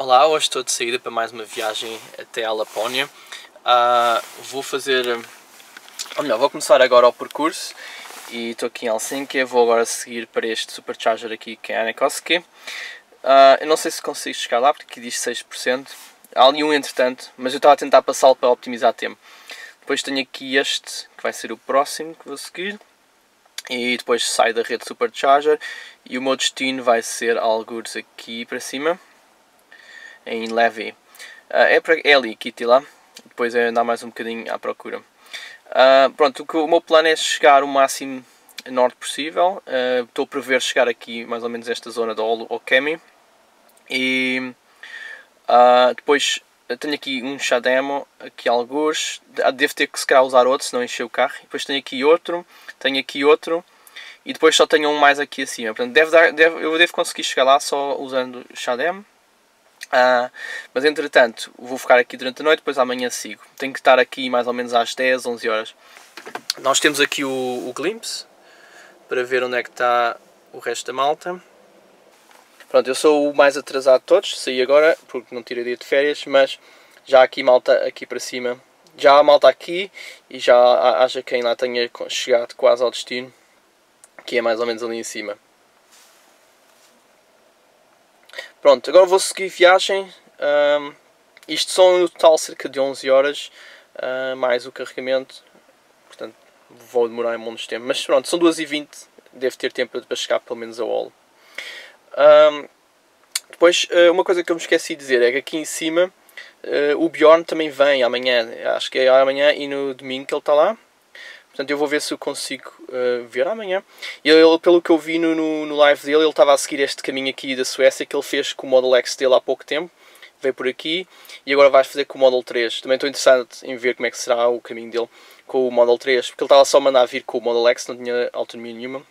Olá, hoje estou de saída para mais uma viagem até a Lapónia. Vou começar agora o percurso e estou aqui em Helsinki. Vou agora seguir para este supercharger aqui que é Äänekoski. Eu não sei se consigo chegar lá porque aqui diz 6%. Há ali um entretanto, mas eu estava a tentar passá-lo para optimizar tempo. Depois tenho aqui este, que vai ser o próximo que vou seguir. E depois saio da rede supercharger e o meu destino vai ser algures aqui para cima, em Levi. É ali, Kittilä. Depois é andar mais um bocadinho à procura. Pronto, o meu plano é chegar o máximo norte possível. Estou a prever chegar aqui mais ou menos esta zona do Okemi. E depois tenho aqui um Shademo, aqui alguns. Devo ter que se calhar usar outro, senão encher o carro. Depois tenho aqui outro e depois só tenho um mais aqui acima. Portanto, eu devo conseguir chegar lá só usando Shademo. Mas entretanto vou ficar aqui durante a noite, depois amanhã sigo. Tenho que estar aqui mais ou menos às 10, 11 horas. Nós temos aqui o glimpse para ver onde é que está o resto da malta. Pronto, eu sou o mais atrasado de todos, saí agora porque não tirei dia de férias, mas já há aqui malta aqui para cima. Já há malta aqui e já haja quem lá tenha chegado quase ao destino, que é mais ou menos ali em cima. Pronto, agora vou seguir viagem. Isto são no total cerca de 11 horas, mais o carregamento, portanto vou demorar um monte de tempo, mas pronto, são 2h20, devo ter tempo para chegar pelo menos ao Olo. Depois, uma coisa que eu me esqueci de dizer é que aqui em cima o Bjorn também vem amanhã, acho que é amanhã e no domingo que ele está lá. Portanto, eu vou ver se eu consigo ver amanhã. E ele, pelo que eu vi no live dele, ele estava a seguir este caminho aqui da Suécia que ele fez com o Model X dele há pouco tempo. Veio por aqui e agora vai fazer com o Model 3. Também estou interessado em ver como é que será o caminho dele com o Model 3, porque ele estava só a mandar vir com o Model X, não tinha autonomia nenhuma.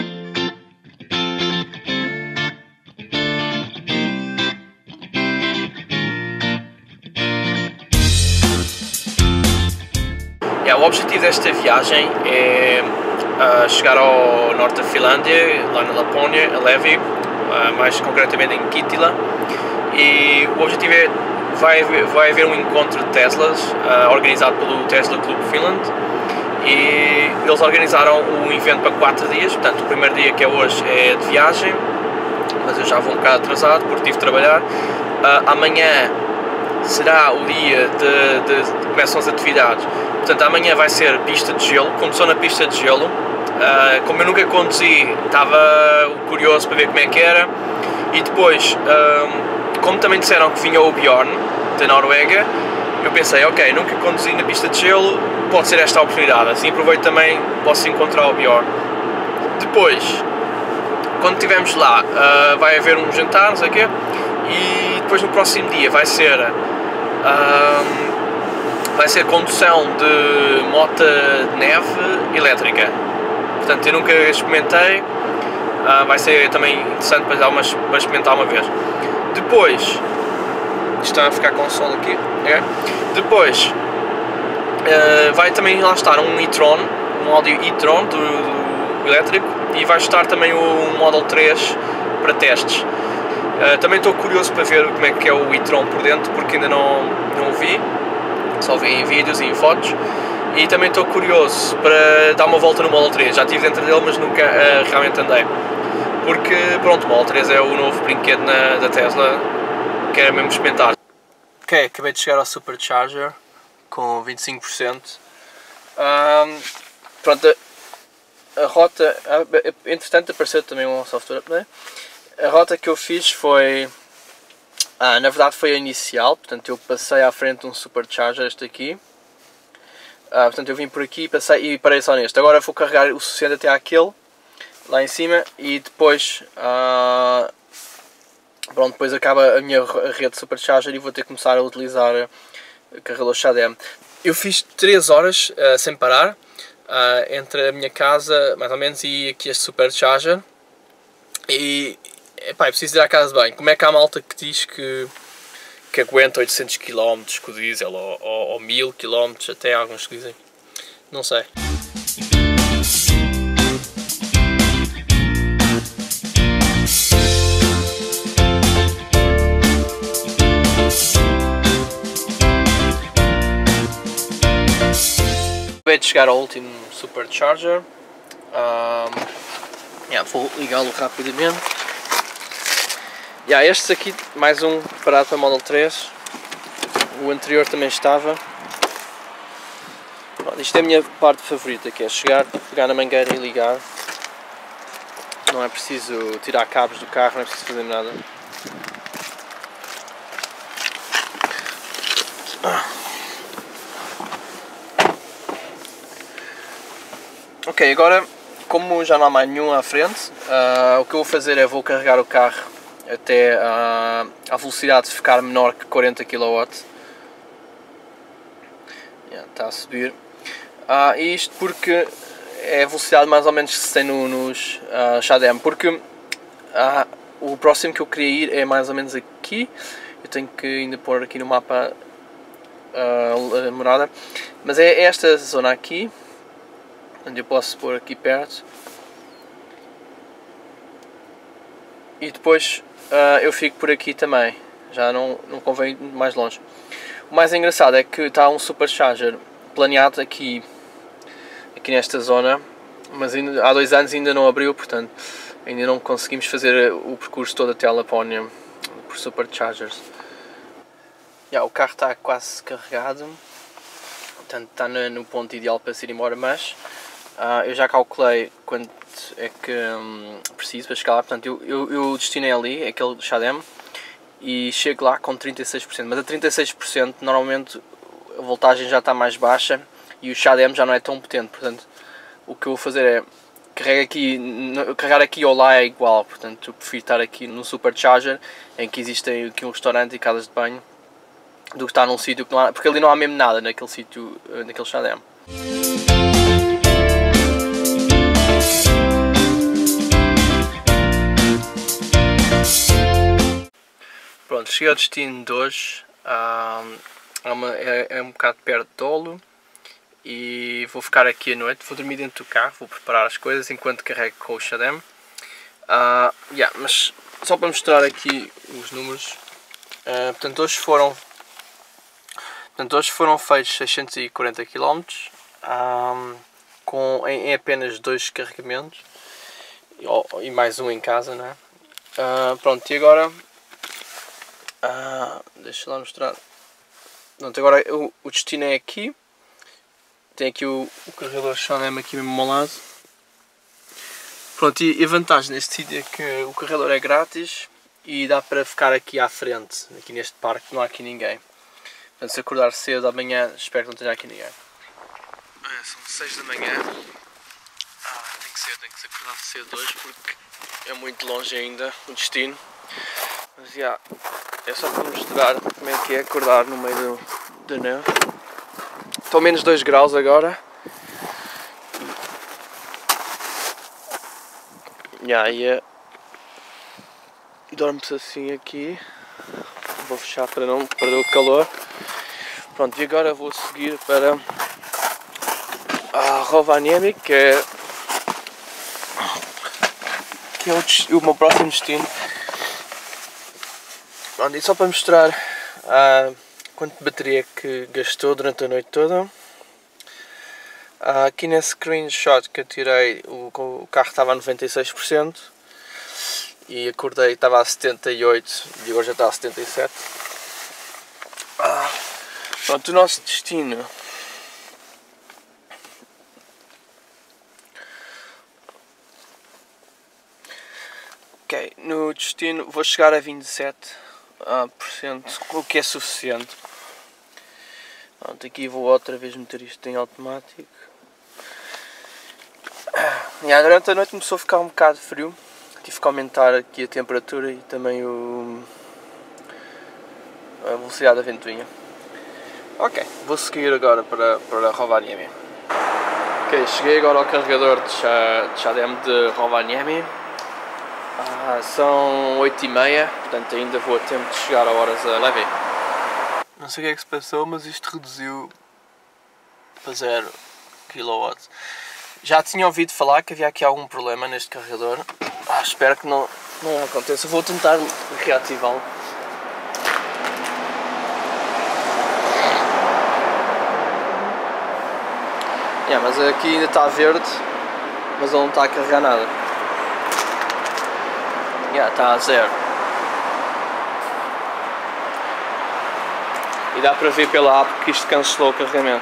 O objetivo desta viagem é chegar ao norte da Finlândia, lá na Lapónia, a Levi, mais concretamente em Kittilä. E o objetivo é vai haver um encontro de Teslas organizado pelo Tesla Club Finland. E eles organizaram um evento para 4 dias, portanto o primeiro dia, que é hoje, é de viagem, mas eu já vou um bocado atrasado porque tive de trabalhar. Amanhã será o dia de começam as atividades. Portanto, amanhã vai ser pista de gelo. Começou na pista de gelo. Como eu nunca conduzi, estava curioso para ver como é que era. E depois, como também disseram que vinha o Bjorn, da Noruega, eu pensei, ok, nunca conduzi na pista de gelo, pode ser esta a oportunidade. Assim aproveito também, posso encontrar o Bjorn. Depois, quando estivermos lá, vai haver um jantar, não sei o quê. E depois no próximo dia vai ser condução de moto de neve elétrica. Portanto, eu nunca experimentei, vai ser também interessante para experimentar uma vez. Depois, está a ficar com o sol aqui, depois vai também lá estar um e-tron, um Audi e-tron do elétrico, e vai estar também o Model 3 para testes. Também estou curioso para ver como é que é o e-tron por dentro, porque ainda não o vi. Só vi em vídeos e em fotos. E também estou curioso para dar uma volta no Model 3. Já estive dentro dele, mas nunca realmente andei. Porque, pronto, o Model 3 é o novo brinquedo da Tesla. Quero mesmo experimentar. Ok, acabei de chegar ao Supercharger com 25%. Pronto, a rota... Entretanto apareceu também um software update. A rota que eu fiz foi... na verdade foi a inicial, portanto eu passei à frente de um Supercharger, este aqui. Portanto eu vim por aqui e parei só neste. Agora vou carregar o suficiente até àquele, lá em cima, e depois, pronto, depois acaba a minha rede de Supercharger e vou ter que começar a utilizar o carregador Shademo. Eu fiz 3 horas sem parar, entre a minha casa, mais ou menos, e aqui este Supercharger. E epá, é preciso ir à casa bem. Como é que há malta que diz que aguenta 800 km com o diesel ou 1000 km, até alguns que dizem, não sei. acabei de chegar ao último Supercharger. Vou ligá-lo rapidamente. Este aqui, mais um preparado para Model 3. O anterior também estava. Pronto, isto é a minha parte favorita, que é chegar, pegar na mangueira e ligar. Não é preciso tirar cabos do carro, não é preciso fazer nada. Ok, agora, como já não há mais nenhum à frente, o que eu vou fazer é vou carregar o carro até a velocidade ficar menor que 40 kW. Está a subir. E isto porque é a velocidade mais ou menos que se tem nos Shadem, porque o próximo que eu queria ir é mais ou menos aqui. Eu tenho que ainda pôr aqui no mapa a morada, mas é esta zona aqui, onde eu posso pôr aqui perto, e depois eu fico por aqui também, já não convém ir mais longe. O mais engraçado é que está um Supercharger planeado aqui nesta zona, mas há 2 anos ainda não abriu, portanto ainda não conseguimos fazer o percurso todo até a Lapónia por Superchargers. O carro está quase carregado, portanto está no ponto ideal para se ir embora, mas eu já calculei quanto é que preciso para chegar lá. Portanto eu destinei ali aquele Shadem e chego lá com 36%, mas a 36% normalmente a voltagem já está mais baixa e o Shadem já não é tão potente, portanto o que eu vou fazer é carregar aqui ou lá é igual, portanto eu prefiro estar aqui no Supercharger, em que existe aqui um restaurante e casas de banho, do que estar num sítio que não há, porque ali não há mesmo nada naquele sítio, naquele Shadem. Pronto, cheguei ao destino de hoje, é um bocado perto de Dolo e vou ficar aqui a noite, vou dormir dentro do carro, vou preparar as coisas enquanto carrego com o Shadem. Mas só para mostrar aqui os números, portanto hoje foram feitos 640 km em apenas 2 carregamentos e mais um em casa, não é? Pronto, e agora deixa lá mostrar. Pronto, agora o destino é aqui. Tem aqui o carregador Shadem aqui mesmo ao lado. Pronto, e a vantagem neste sítio é que o carregador é grátis e dá para ficar aqui à frente, aqui neste parque, não há aqui ninguém. Portanto, se acordar cedo amanhã, espero que não tenha aqui ninguém. São 6 da manhã. Tenho que se acordar cedo hoje porque é muito longe ainda o destino. Mas é só para mostrar como é que é acordar no meio da neve. Estão menos 2 graus agora. E dorme-se assim aqui. Vou fechar para não perder o calor. Pronto, e agora vou seguir para a Rovaniemi, que é o meu próximo destino. Pronto, e só para mostrar quanto de bateria que gastou durante a noite toda. Aqui nesse screenshot que eu tirei, o carro estava a 96% e acordei, estava a 78% e agora já está a 77%. Pronto, o nosso destino no destino vou chegar a 27%, o que é suficiente. Pronto, aqui vou outra vez meter isto em automático. Durante a noite começou a ficar um bocado frio, tive que aumentar aqui a temperatura e também a velocidade da ventoinha. Ok, vou seguir agora para Rovaniemi. Ok, cheguei agora ao carregador de Shadem de Rovaniemi. São 8h30, portanto ainda vou a tempo de chegar a horas a Levi. Não sei o que é que se passou, mas isto reduziu para 0 kW. Já tinha ouvido falar que havia aqui algum problema neste carregador. Espero que não aconteça. Vou tentar reativá-lo. Mas aqui ainda está verde, mas ele não está a carregar nada. Está a 0. E dá para ver pela app que isto cancelou o carregamento.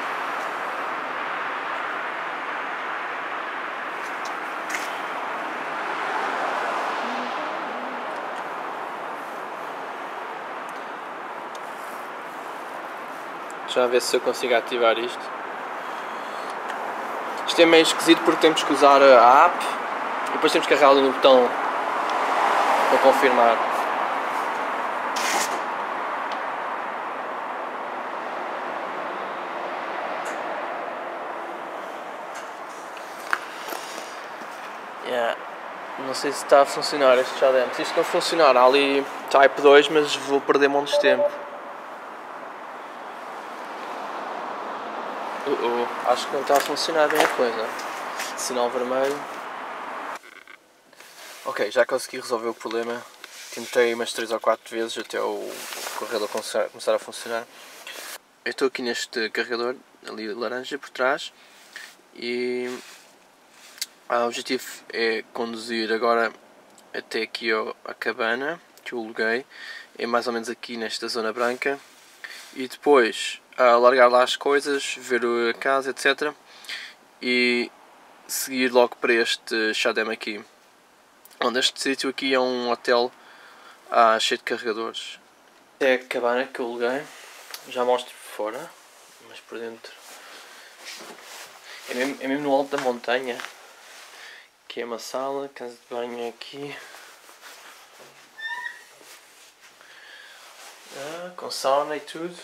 Já ver se eu consigo ativar isto. Isto é meio esquisito porque temos que usar a app e depois temos que carregar ali no botão para confirmar. Não sei se está a funcionar este já dentro. Se isto não funcionar, há ali Type 2, mas vou perder montes de tempo. Acho que não está a funcionar bem a coisa. Sinal vermelho. Ok, já consegui resolver o problema. Tentei umas 3 ou 4 vezes até o carregador começar a funcionar. Eu estou aqui neste carregador, ali laranja por trás, e o objetivo é conduzir agora até aqui a cabana que eu aluguei, é mais ou menos aqui nesta zona branca, e depois largar lá as coisas, ver a casa, etc. E seguir logo para este Shadem aqui, onde este sítio aqui é um hotel cheio de carregadores. É a cabana que eu aluguei, já mostro por fora, mas por dentro é mesmo no alto da montanha. Aqui é uma sala, casa de banho aqui, com sauna e tudo.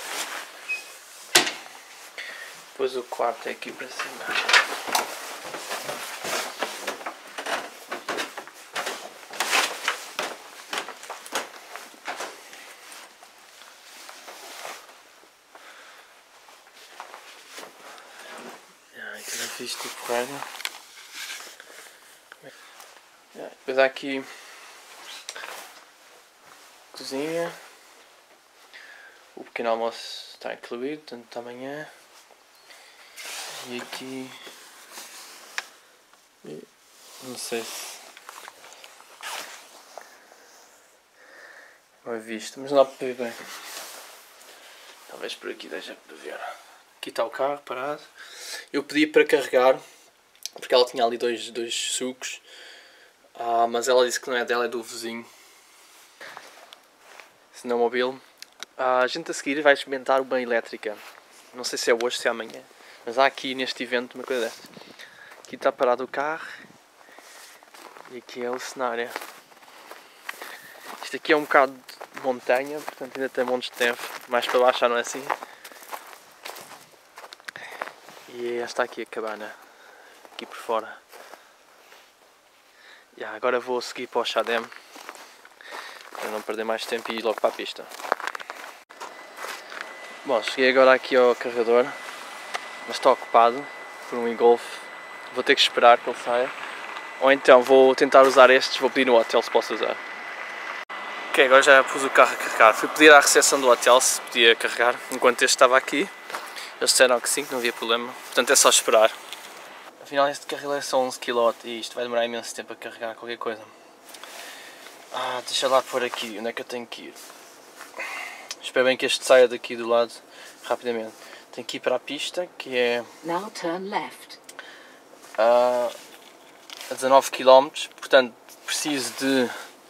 Depois o quarto é aqui para cima. Aqui na vista porreira. Depois há aqui cozinha. O pequeno almoço está incluído, tanto amanhã. E aqui, não sei se não é visto, mas não dá para ver bem. Talvez por aqui deixa para ver. Aqui está o carro parado. Eu pedi para carregar, porque ela tinha ali dois sucos, mas ela disse que não é dela, é do vizinho. Snowmobile. A gente a seguir vai experimentar uma elétrica. Não sei se é hoje, se é amanhã. Mas há aqui neste evento uma coisa dessas. Aqui está parado o carro. E aqui é o cenário. Isto aqui é um bocado de montanha, portanto ainda tem montes de neve. Mais para baixo já não é assim. E esta aqui é a cabana. Aqui por fora. Agora vou seguir para o Shadem, para não perder mais tempo e ir logo para a pista. Bom, cheguei agora aqui ao carregador, mas está ocupado por um e-Golf. Vou ter que esperar que ele saia. Ou então vou tentar usar estes, vou pedir no hotel se posso usar. Ok, agora já pus o carro a carregar. Fui pedir à recepção do hotel se podia carregar, enquanto este estava aqui. Eles disseram que sim, que não havia problema. Portanto é só esperar. Afinal este carregador é só 11 kW e isto vai demorar imenso tempo a carregar qualquer coisa. Deixa lá pôr aqui, onde é que eu tenho que ir? Espero bem que este saia daqui do lado rapidamente. Tenho que ir para a pista, que é Now turn left. A 19 km, portanto preciso de...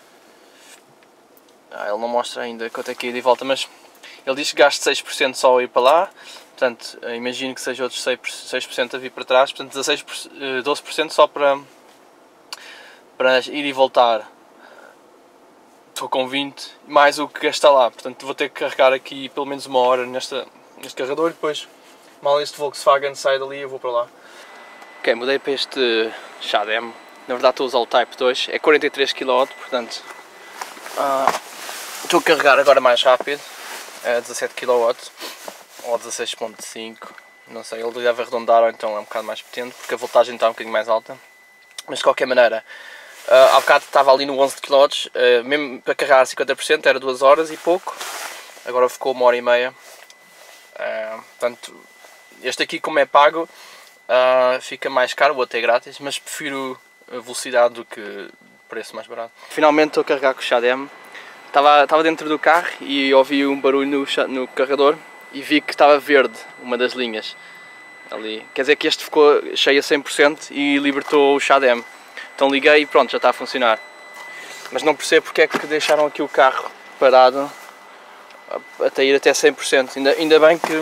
ele não mostra ainda quanto é que é ida e volta, mas ele diz que gasto 6% só a ir para lá, portanto imagino que seja outros 6% a vir para trás, portanto 12% só para ir e voltar. Estou com 20, mais o que gasta lá, portanto vou ter que carregar aqui pelo menos uma hora neste carregador e depois, mal este Volkswagen sai dali, eu vou para lá. Ok, mudei para este Shadem, na verdade estou a usar o Type 2, é 43 kW, portanto estou a carregar agora mais rápido, é 17 kW ou 16.5, não sei, ele deve arredondar ou então é um bocado mais potente porque a voltagem está um bocadinho mais alta, mas de qualquer maneira, há bocado estava ali no 11 kW, mesmo para carregar 50% era 2 horas e pouco, agora ficou 1 hora e meia, portanto este aqui como é pago, fica mais caro, o outro é grátis, mas prefiro a velocidade do que preço mais barato. Finalmente estou a carregar com o Xadem. Estava dentro do carro e ouvi um barulho no carregador e vi que estava verde uma das linhas ali. Quer dizer que este ficou cheio a 100% e libertou o Xadem. Então liguei e pronto, já está a funcionar. Mas não percebo porque é que deixaram aqui o carro parado até ir até 100%. Ainda bem que...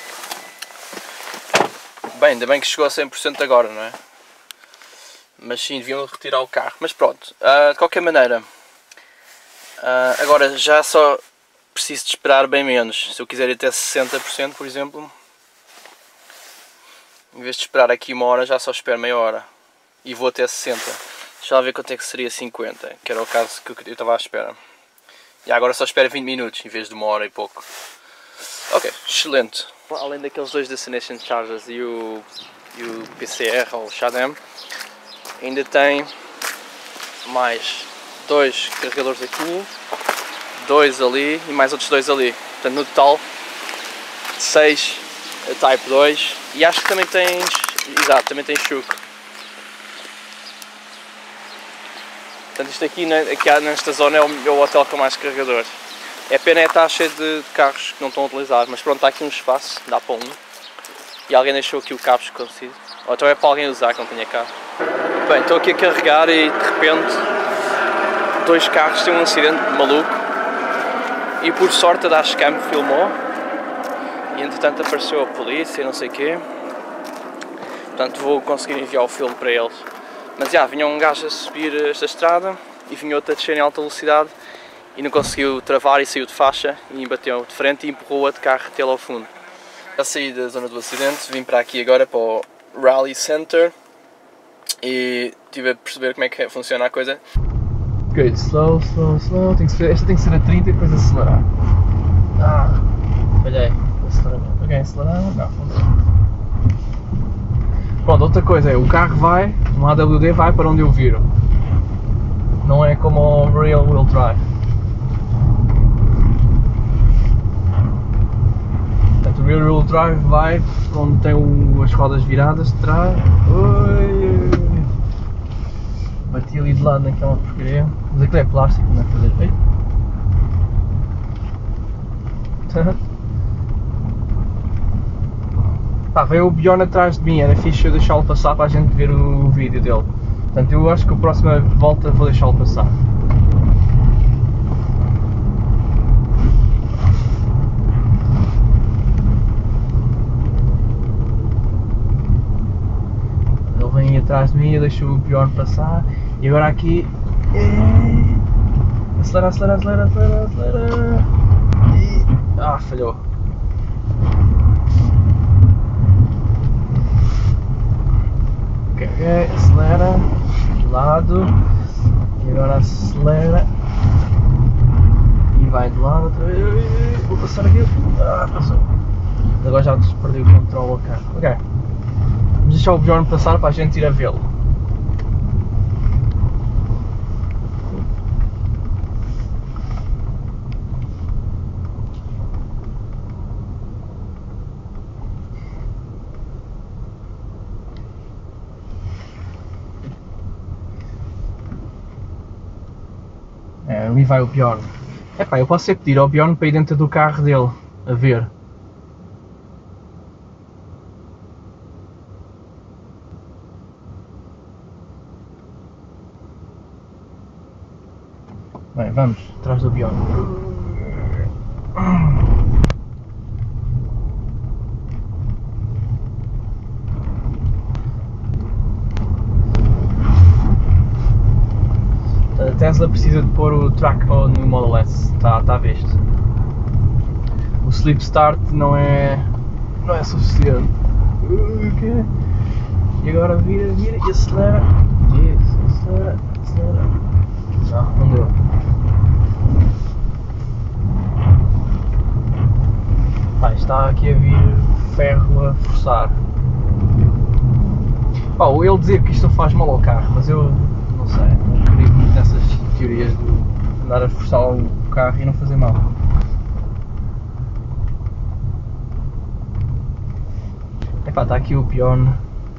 ainda bem que chegou a 100% agora, não é? Mas sim, deviam retirar o carro. Mas pronto, de qualquer maneira, agora já só preciso de esperar bem menos. Se eu quiser ir até 60%, por exemplo, em vez de esperar aqui 1 hora, já só espero meia hora. E vou até 60%. Deixa lá ver quanto é que seria 50%, que era o caso que eu estava à espera. E agora só espero 20 minutos, em vez de 1 hora e pouco. Ok, excelente. Além daqueles dois Destination Chargers e o PCR, ou o Xadem, ainda tem mais 2 carregadores aqui, 2 ali e mais outros 2 ali. Portanto, no total 6 Type 2 e acho que também tem, exato, também tem Chuco. Portanto, isto aqui nesta zona é o hotel com mais carregadores. É pena estar cheio de carros que não estão a utilizar, mas pronto, está aqui um espaço, dá para um. E alguém deixou aqui o cabo escondido. Ou então é para alguém usar que não tenha carro. Bem, estou aqui a carregar e de repente 2 carros têm um acidente maluco. E por sorte a Dashcam filmou. E entretanto apareceu a polícia e não sei o quê. Portanto vou conseguir enviar o filme para eles. Mas já, vinha um gajo a subir esta estrada e vinha outro a descer em alta velocidade e não conseguiu travar e saiu de faixa e bateu de frente e empurrou o outro carro até lá ao fundo. Já saí da zona do acidente, vim para aqui agora para o Rally Center e estive a perceber como é que funciona a coisa. Good, slow. Esta tem que ser a 30 e depois acelerar. Falhei. Ok, acelerar? Não. Pronto, outra coisa é, o carro vai, um AWD vai para onde eu viro. Não é como o Real Wheel Drive. Portanto, o Real Wheel Drive vai para onde tem as rodas viradas de trás. Oi. Bati ali de lado naquela porcaria. Mas aquilo é plástico, não é fazer. Veio o Bjorn atrás de mim, era fixe eu deixá-lo passar para a gente ver o vídeo dele. Portanto, eu acho que a próxima volta vou deixá-lo passar. Ele vem aí atrás de mim, eu deixo o Bjorn passar. E agora aqui... Acelera. E... falhou. Ok, acelera, de lado, e agora acelera, e vai de lado outra vez, vou passar aqui, passou, agora já perdi o controle ao carro, ok, vamos deixar o Bjorn passar para a gente ir a vê-lo. Ali vai o Bjorn. Eu posso pedir ao Bjorn para ir dentro do carro dele, a ver. Bem, vamos, atrás do Bjorn. A Tesla precisa de pôr o track mode no Model S, está visto. O sleep start não é suficiente. E agora vira e acelera. Isso, acelera. Não deu. Está aqui a vir ferro a forçar. Ele dizia que isto não faz mal ao carro, mas eu não sei, não acredito muito nessas teorias de andar a forçar o carro e não fazer mal. Está aqui o Bjorn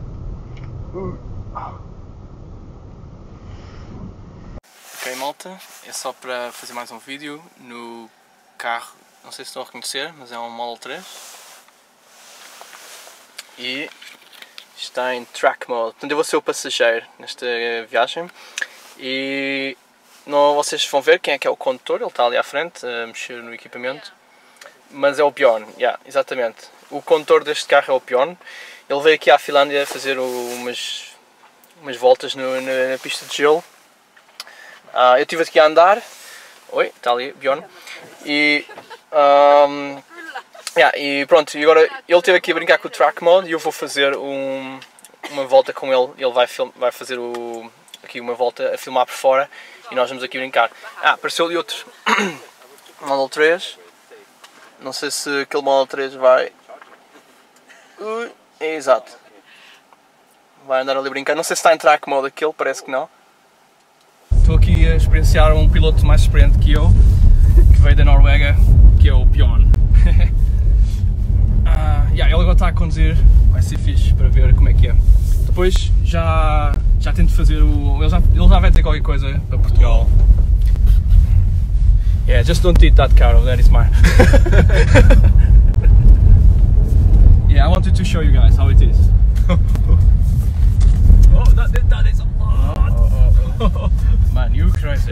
malta, é só para fazer mais um vídeo no carro, não sei se estão a reconhecer, mas é um Model 3 e está em Track Mode, portanto eu vou ser o passageiro nesta viagem e não, vocês vão ver quem é que é o condutor, ele está ali à frente a mexer no equipamento, mas é o Bjorn, exatamente, o condutor deste carro é o Bjorn, ele veio aqui à Finlândia fazer umas voltas na pista de gelo. Eu estive aqui a andar, oi, está ali Bjorn, e pronto, e agora ele esteve aqui a brincar com o Track Mode e eu vou fazer uma volta com ele, ele vai fazer aqui uma volta a filmar por fora e nós vamos aqui brincar. Apareceu ali outro Model 3, não sei se aquele Model 3 vai, exato, vai andar ali brincando, não sei se está em Track Mode aquele, parece que não. Estou aqui a experienciar um piloto mais experiente que eu, que veio da Noruega, que é o Bjorn. Ele agora está a conduzir, vai ser fixe para ver como é que é. Depois já tento fazer ele já vai dizer qualquer coisa para Portugal. Just don't eat that car over there, it's mine. I wanted to show you guys how it is. That is a lot! Man, you crazy.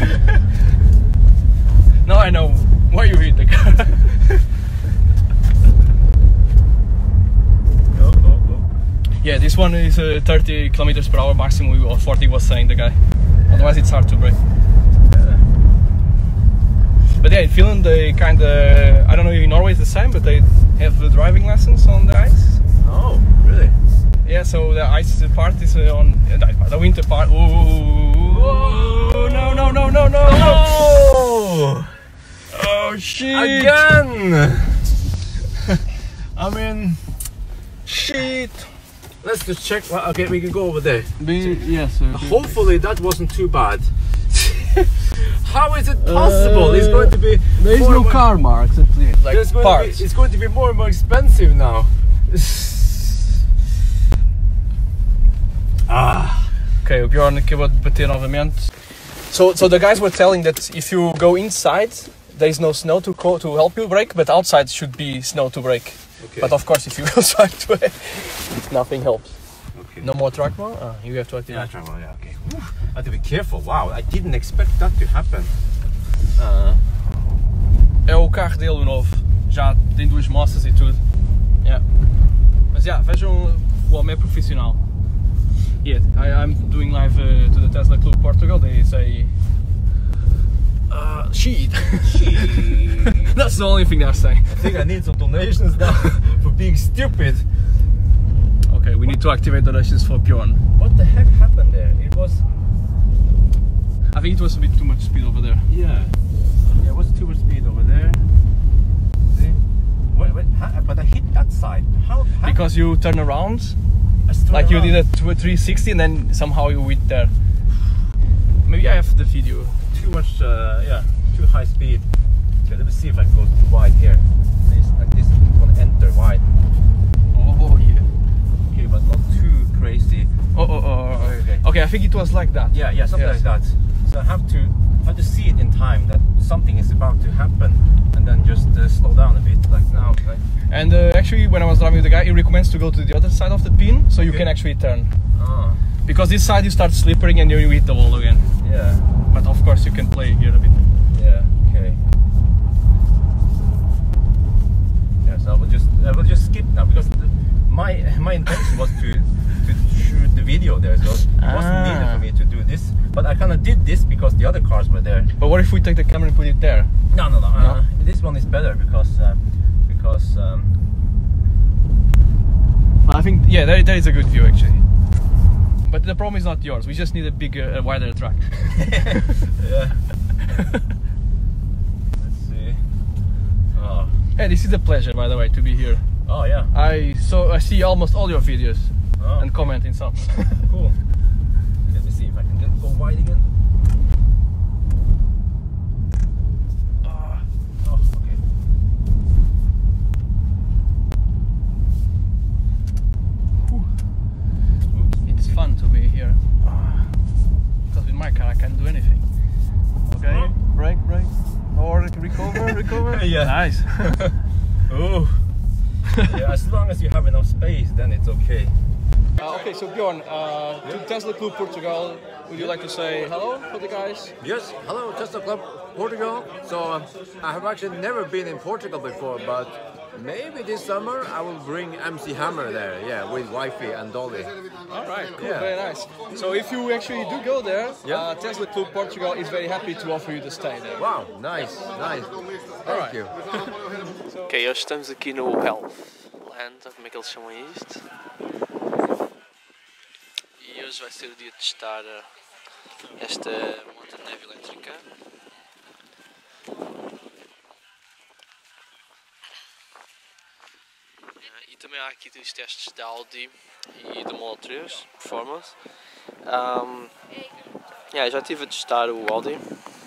Now I know why you hit the car. This one is 30 kilometers per hour maximum, or 40 was saying the guy. Otherwise it's hard to brake. But in Finland they kinda, I don't know if in Norway it's the same, but they have the driving lessons on the ice. Oh, really? Yeah, so the ice part is on the winter part. Oh no! Oh shit! Again! I mean, shit! Let's just check. Okay, we can go over there. Yes. Hopefully that wasn't too bad. How is it possible? It's going to be. There is no car marks at least. Like parts. It's going to be more and more expensive now. Okay, o Bjorn acabou de bater novamente. So the guys were telling that if you go inside, there is no snow to help you brake, but outside should be snow to brake. Okay. But of course, if you go sideways, nothing helps. Okay. No more track mode? You have to activate. Yeah, track mode. Yeah, okay. I have to be careful. Wow, I didn't expect that to happen. É o carro dele, o novo. Já tem duas moças e tudo. Mas vejam, o homem é profissional. I'm doing live to the Tesla Club Portugal. They say shit. That's the only thing they're saying. I think I need some donations now for being stupid. Okay, we need to activate donations for Bjorn. What the heck happened there? I think it was a bit too much speed over there. Yeah, it was too much speed over there. See? But I hit that side. How? Because you turn around. Like you did a 360 and then somehow you went there. Maybe I have the video. Too much, too high speed. Okay, let me see if I go too wide here. Like this, you want to enter wide. Oh yeah. Okay, but not too crazy. Okay, I think it was like that. Yeah, something like that. So I have to see it in time that something is about to happen, and then just slow down a bit, like now. Right? And actually, when I was driving with the guy, he recommends to go to the other side of the pin, so you can actually turn. Because this side you start slipping and you hit the wall again. Yeah. But of course you can play here a bit. Yeah. Okay. Yeah. So I will just skip now because my intention was to shoot the video there, so it wasn't needed for me to do this. But I kind of did this because the other cars were there. But what if we take the camera and put it there? No. This one is better because. I think there is a good view actually. But the problem is not yours. We just need a bigger, wider track. Yeah. Let's see. Oh. Hey, this is a pleasure, by the way, to be here. Oh yeah. I see almost all your videos and comment in some. Cool. Let me see if I can go wide again. Okay. It's fun to be here. Because with my car I can't do anything. recover. Yeah. Nice. Oh. Yeah, as long as you have enough space, then it's okay. Okay, so Bjorn, to Tesla Club Portugal, would you like to say hello for the guys? Yes, hello Tesla Club Portugal. So I have actually never been in Portugal before, but maybe this summer I will bring MC Hammer there, yeah, with Wifey and Dolly. Alright, cool, Yeah. very nice. So if you actually do go there, Yeah. Tesla Club Portugal is very happy to offer you the stay there. Wow, nice, nice. Thank you. Ok, hoje estamos aqui no Health Land, como é que eles chamam isto? E hoje vai ser o dia de testar esta moto de neve elétrica. E também há aqui os testes da Audi e do Model 3 Performance. Já estive a testar o Audi.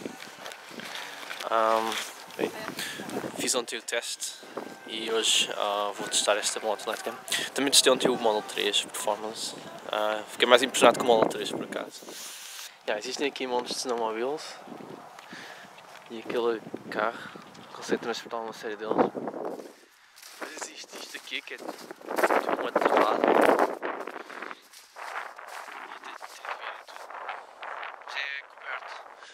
Bem, fiz ontem o teste e hoje vou testar esta moto elétrica. Também testei ontem o Model 3 Performance. Fiquei mais impressionado com o Model 3 por acaso. Existem aqui montes de snowmobiles e aquele carro consegue transportar uma série deles. Mas existe isto aqui que é tipo um atrelado. Já é coberto.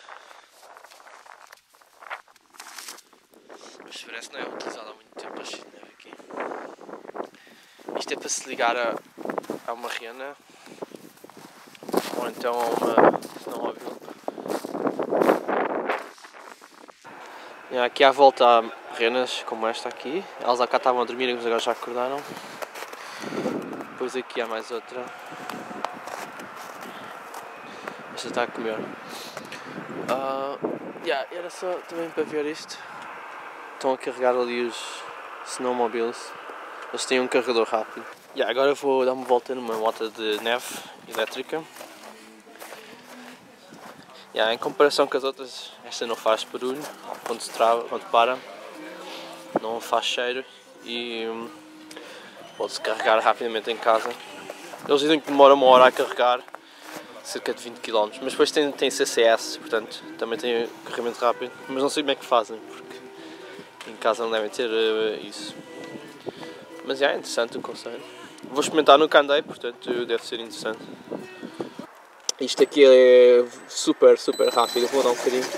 Mas parece que não é utilizado há muito tempo, acho que neve aqui. Isto é para se ligar a uma rena ou então a uma snowmobile. Aqui à volta há renas como esta aqui. Elas cá estavam a dormir, mas agora já acordaram. Depois aqui há mais outra. Esta está a comer. Era só também para ver isto. Estão a carregar ali os snowmobiles. Eles têm um carregador rápido. Agora vou dar uma volta numa moto de neve elétrica. Em comparação com as outras, esta não faz barulho quando se trava, quando para, não faz cheiro e pode-se carregar rapidamente em casa. Eles dizem que demora 1 hora a carregar, cerca de 20 km, mas depois tem CCS, portanto também tem carregamento rápido, mas não sei como é que fazem, porque em casa não devem ter isso. Mas é interessante o conceito. Vou experimentar, nunca andei, portanto deve ser interessante. Isto aqui é super rápido, vou dar um bocadinho.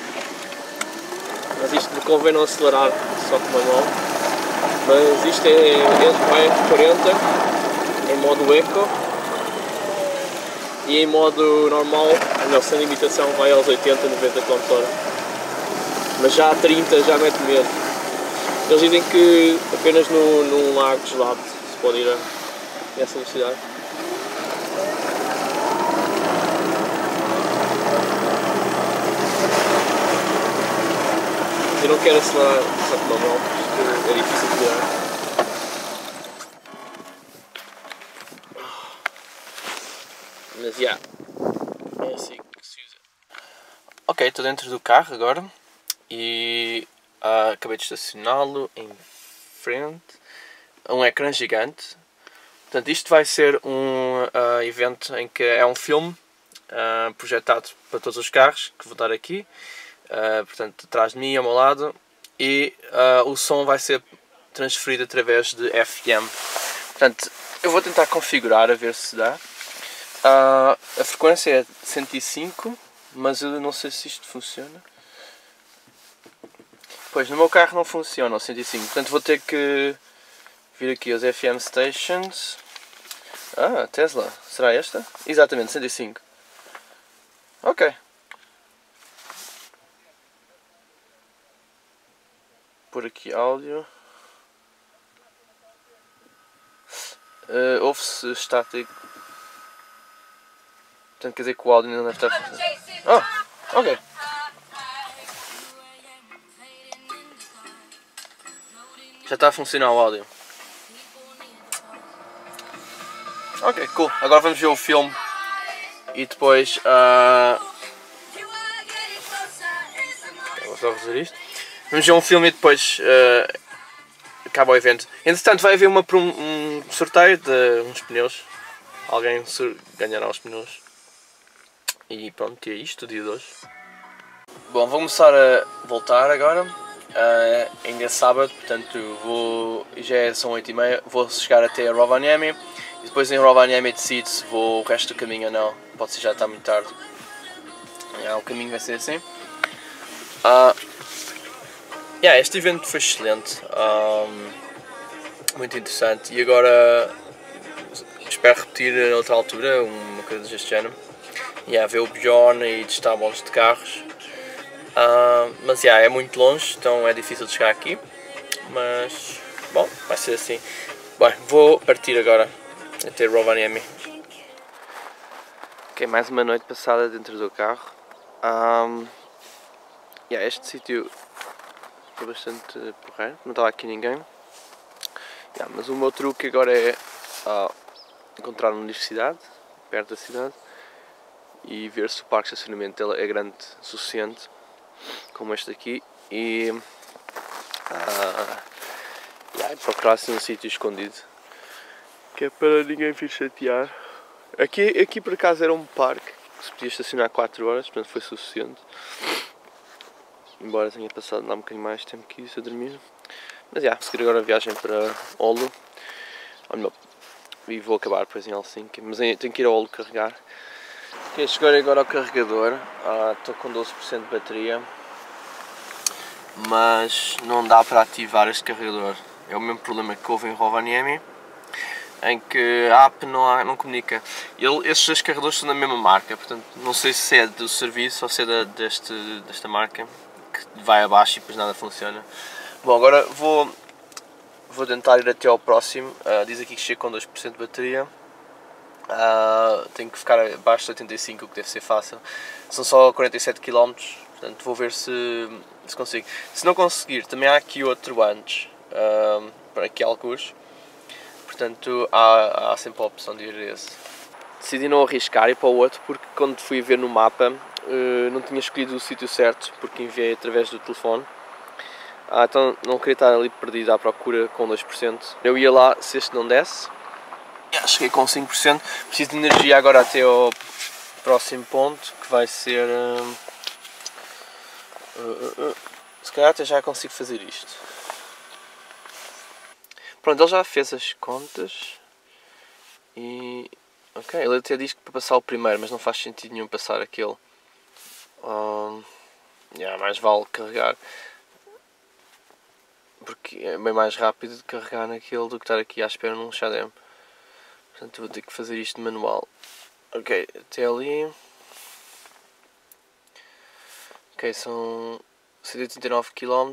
Mas isto me convém não acelerar só com uma mão. Mas isto vai a 40 em modo eco. E em modo normal, não, sem limitação, vai aos 80, 90 km/h. Mas já a 30 já mete medo. Eles dizem que apenas num lago gelado se pode ir a essa velocidade. Eu não quero acelerar só com uma mão, porque é difícil de virar. Mas é assim que se usa. Ok, estou dentro do carro agora e acabei de estacioná-lo em frente a um ecrã gigante. Portanto, isto vai ser um evento em que é um filme projetado para todos os carros que vou dar aqui. Portanto, atrás de mim, ao meu lado, e o som vai ser transferido através de FM. Portanto, eu vou tentar configurar a ver se dá. A frequência é 105, mas eu não sei se isto funciona. Pois, no meu carro não funciona o 105, portanto vou ter que vir aqui aos FM stations. Tesla, será esta? Exatamente, 105. Ok. Por aqui áudio. Ouve-se estático. Portanto quer dizer que o áudio ainda deve estar. Ok. Já está a funcionar o áudio. Ok, cool. Agora vamos ver o filme e depois vou só fazer isto. Vamos ver um filme e depois acaba o evento. Entretanto vai haver um sorteio de uns pneus. Alguém ganhará os pneus. E pronto, é isto o dia de hoje. Bom, vou começar a voltar agora. ainda é sábado, portanto são 8h30, vou chegar até Rovaniemi e depois em Rovaniemi decido se vou o resto do caminho ou não, pode ser já está muito tarde. O caminho vai ser assim. Este evento foi excelente, muito interessante e agora espero repetir noutra altura, uma coisa deste género. Ver o Bjorn e testar bolos de carros. Mas é muito longe, então é difícil de chegar aqui. Mas, bom, vai ser assim. Bem, vou partir agora até Rovaniemi. Ok, mais uma noite passada dentro do carro. Este sítio foi bastante porreiro, não estava aqui ninguém. Mas o meu truque agora é encontrar uma universidade, perto da cidade, e ver se o parque de estacionamento é grande o suficiente, como este aqui, e procurar assim um sítio escondido, que é para ninguém vir chatear. Aqui por acaso era um parque que se podia estacionar 4 horas, portanto foi suficiente, embora tenha passado lá um bocadinho mais tempo que isso a dormir. Mas vou seguir agora a viagem para Oulu, e vou acabar depois em Helsinki, mas tenho que ir ao Oulu carregar. Cheguei agora ao carregador, estou com 12% de bateria, mas não dá para ativar este carregador. É o mesmo problema que houve em Rovaniemi, em que a app não comunica. Estes 2 carregadores são da mesma marca, portanto não sei se é do serviço ou se é desta marca, que vai abaixo e depois nada funciona. Bom, agora vou tentar ir até ao próximo, diz aqui que chego com 2% de bateria. Tenho que ficar abaixo de 85, o que deve ser fácil. São só 47 km, portanto vou ver se consigo. Se não conseguir, também há aqui outro antes, para aqui alguns, portanto há sempre a opção de ir a esse. Decidi não arriscar e ir para o outro, porque quando fui ver no mapa não tinha escolhido o sítio certo, porque enviei através do telefone. Então não queria estar ali perdido à procura com 2%. Eu ia lá se este não desse. Cheguei com 5%, preciso de energia agora até ao próximo ponto, que vai ser... se calhar até já consigo fazer isto. Pronto, ele já fez as contas e... Ok, ele até diz que para passar o primeiro, mas não faz sentido nenhum passar aquele. Mais vale carregar, porque é bem mais rápido de carregar naquele do que estar aqui à espera num Shadem. Portanto vou ter que fazer isto manual. Ok, até ali. Ok, são 189 km,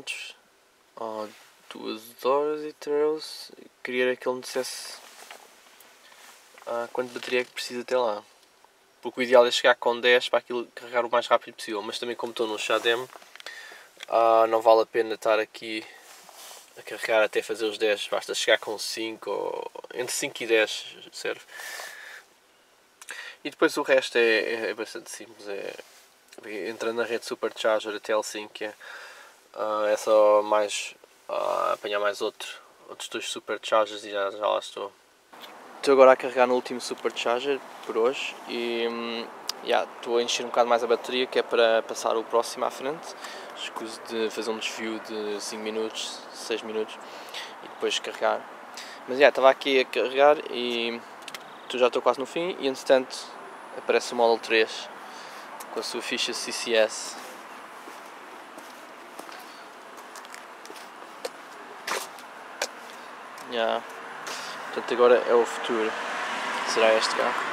2 horas e 13. Queria que ele me dissesse quanto bateria é que precisa até lá. Porque o ideal é chegar com 10 para aquilo carregar o mais rápido possível. Mas também como estou no Shadem, não vale a pena estar aqui a carregar até fazer os 10, basta chegar com 5, ou entre 5 e 10 serve. E depois o resto é bastante simples, entrando na rede Supercharger até Helsinki, é só mais apanhar mais outros 2 Superchargers e já lá estou. Estou agora a carregar no último Supercharger por hoje e estou a encher um bocado mais a bateria, que é para passar o próximo à frente. Escuso de fazer um desvio de 5 minutos, 6 minutos e depois carregar. Mas estava aqui a carregar e já estou quase no fim e entretanto aparece o Model 3 com a sua ficha CCS. Portanto agora é o futuro, será este carro.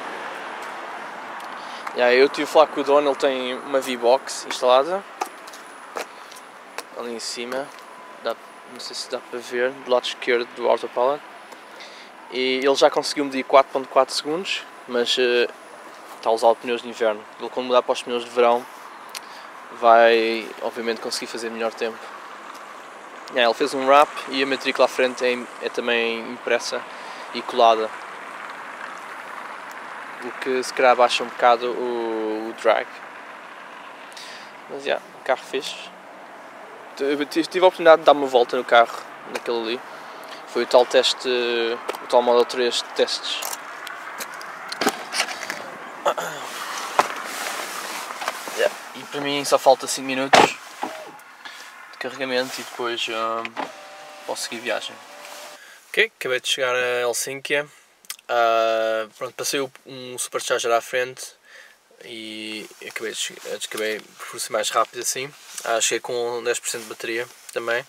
Eu tive a falar com o dono, ele tem uma V-Box instalada ali em cima, não sei se dá para ver, do lado esquerdo do Autopilot, e ele já conseguiu medir 4.4 segundos, mas está a usar os pneus de inverno. Ele quando mudar para os pneus de verão vai obviamente conseguir fazer melhor tempo. Ele fez um wrap e a matrícula à frente é também impressa e colada, o que se calhar baixa um bocado o drag. Mas o carro fixe. Tive a oportunidade de dar uma volta no carro, naquele ali. Foi o tal teste, o tal Model 3 de testes. E para mim só falta 5 minutos de carregamento e depois posso seguir viagem. Ok, acabei de chegar a Helsínquia. Pronto, passei um supercharger à frente e acabei por ser mais rápido assim. Cheguei com 10% de bateria também.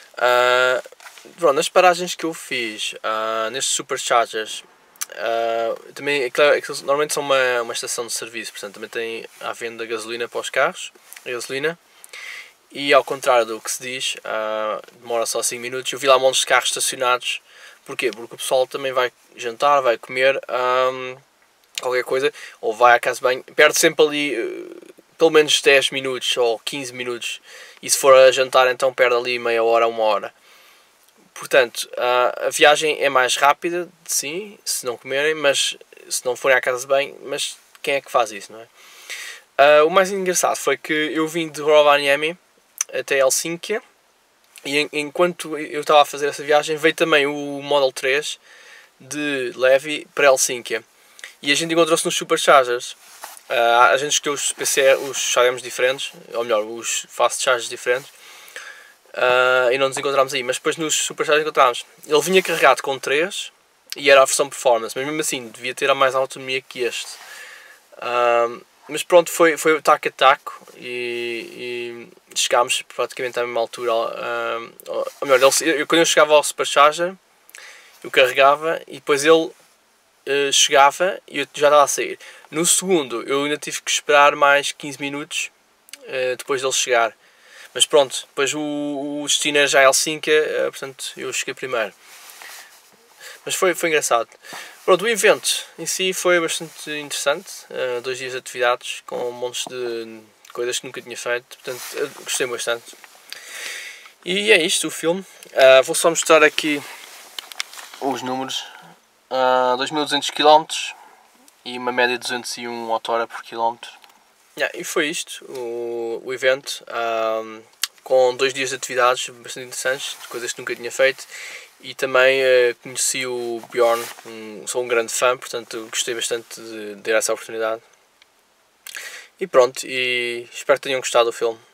Pronto, nas paragens que eu fiz nestes superchargers, também, é claro, normalmente são uma estação de serviço, portanto também tem à venda gasolina para os carros, a gasolina. E ao contrário do que se diz, demora só 5 minutos. Eu vi lá montes de carros estacionados. Porquê? Porque o pessoal também vai jantar, vai comer qualquer coisa, ou vai à casa de banho, perde sempre ali pelo menos 10 minutos ou 15 minutos, e se for a jantar então perde ali meia hora, 1 hora. Portanto, a viagem é mais rápida, sim, se não comerem, mas se não forem à casa de banho, mas quem é que faz isso, não é? O mais engraçado foi que eu vim de Rovaniemi até Helsínquia, e enquanto eu estava a fazer essa viagem veio também o Model 3 de Levi para Helsínquia, e a gente encontrou-se nos superchargers. A gente escolheu os PCR, os chargers diferentes, ou melhor, os fast chargers diferentes, e não nos encontramos aí, mas depois nos superchargers encontramos. Ele vinha carregado com 3 e era a versão performance, mas mesmo assim devia ter a mais autonomia que este. Mas pronto, foi o taco a taco e chegámos praticamente à mesma altura. Ou melhor, quando eu chegava ao supercharger, eu carregava e depois ele chegava e eu já estava a sair. No segundo, eu ainda tive que esperar mais 15 minutos depois dele chegar. Mas pronto, depois o destino era já Helsínquia, portanto eu cheguei primeiro. Mas foi engraçado. Pronto, o evento em si foi bastante interessante. 2 dias de atividades com montes de coisas que nunca tinha feito. Portanto, gostei bastante. E é isto, o filme. Vou só mostrar aqui os números. 2.200 km e uma média de 201 auto-hora por quilómetro. E foi isto, o evento. Com 2 dias de atividades bastante interessantes, coisas que nunca tinha feito. E também conheci o Bjorn, sou um grande fã, portanto gostei bastante de ter essa oportunidade. E pronto, e espero que tenham gostado do filme.